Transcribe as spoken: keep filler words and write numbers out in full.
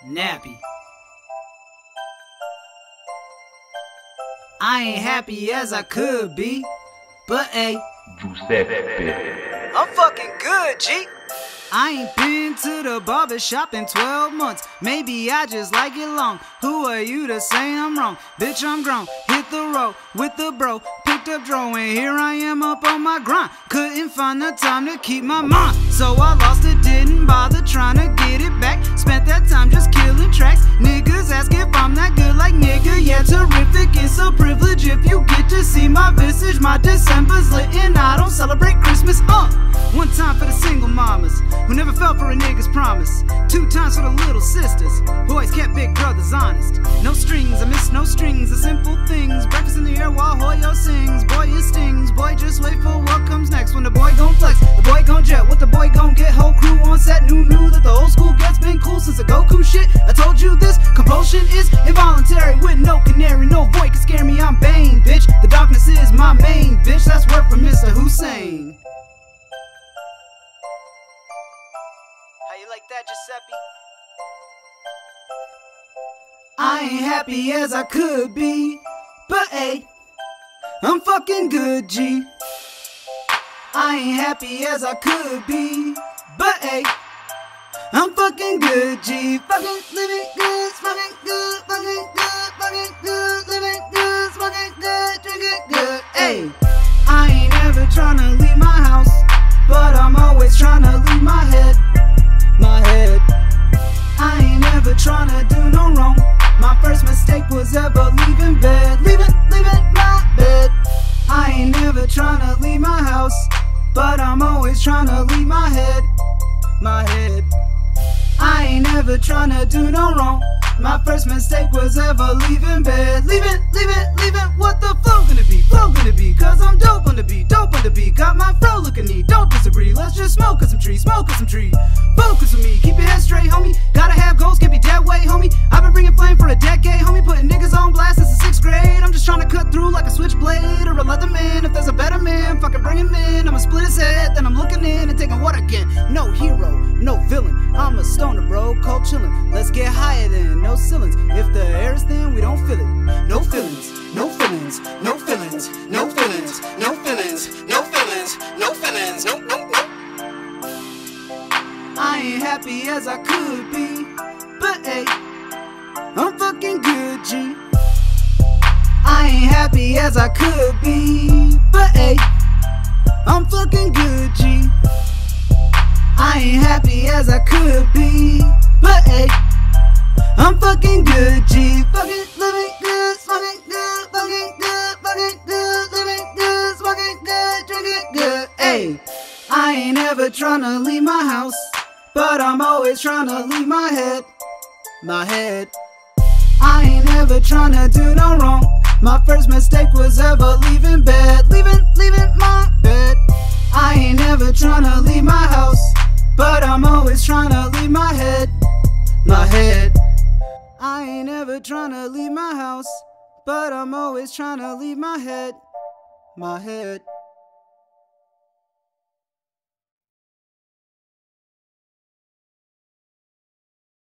Nappy. I ain't happy as I could be, but hey, Giuseppe. I'm fucking good, G. I ain't been to the barber shop in twelve months. Maybe I just like it long. Who are you to say I'm wrong? Bitch, I'm grown. Hit the road with the bro. Picked up dro and here I am up on my grind. Couldn't find the time to keep my mind, so I lost it, didn't bother trying to get it back. Spent that time just killing tracks. Niggas ask if I'm that good, like nigga, yeah, terrific. It's a privilege if you get to see my visage. My December's lit and I don't celebrate Christmas. Uh, one time for the single mamas who never fell for a nigga's promise. Two times for the little sisters who always kept big brothers honest. No strings, I miss no strings, the simple things. Breakfast in the air while Hoyo sings. Boy, it stings. Boy, just wait for what comes next. When the boy gon' flex, the boy gon' jet. What the boy gon' get? Whole crew on set. Knew, knew that the old school gets been cool since the Goku shit. I told you this, compulsion is involuntary. With no canary, no void can scare me. I'm Bane, bitch. The darkness is my main bitch. That's word from Mister Hussein. How you like that, Giuseppe? I ain't happy as I could be, but hey, I'm fucking good, G. I ain't happy as I could be, but hey, I'm fucking good, G. Fucking living good, smoking good, fucking good, fucking good, living good, smoking good, drinking good, hey. I ain't ever tryna leave my house, but I'm always tryna leave my head, my head. I ain't ever tryna do no wrong. My first mistake was ever leaving bed, leaving, leaving my bed. I ain't never tryna leave my house, but I'm always tryna leave my head, my head. I ain't never tryna do no wrong. My first mistake was ever leaving bed, leaving, leaving, leaving. What the flow gonna be? Flow gonna be, cause I'm dope on the beat, dope on the beat. Got my flow looking neat, don't disagree. Let's just smoke us some trees, smoke us some trees. Focus with me, keep your head straight, homie. Gotta have goals, can't be dead weight, homie. I've been bringing flame for a decade, homie. Putting niggas on blast since the sixth grade. I'm just trying to cut through like a switchblade or a Leatherman. If there's a better man, fucking bring him in. I'ma split his head, then I'm looking in and taking what I get. No hero, no villain. I'm a stoner, bro, cold chillin'. Let's get higher then, no ceilings. If the air is thin, we don't feel it. No feelings, no feelings, no feelings, no feelings, no feelings, no feelings, no feelings, no, no, no. I ain't happy as I could be, but hey, I'm fucking good, G. I ain't happy as I could be, but hey, I'm fucking good, G. I ain't happy as I could be, but hey, I'm fucking good, G. Fucking living good, smoking good, fucking good, fucking good, living good, smoking good, drinking good, ayy. I ain't ever tryna leave my house, but I'm always tryna leave my head, my head. I ain't ever tryna do no wrong. My first mistake was ever leaving bed, leaving, leaving my bed. I ain't never tryna leave my house, but I'm always tryna leave my head, my head. I ain't ever tryna leave my house, but I'm always tryna leave my head, my head.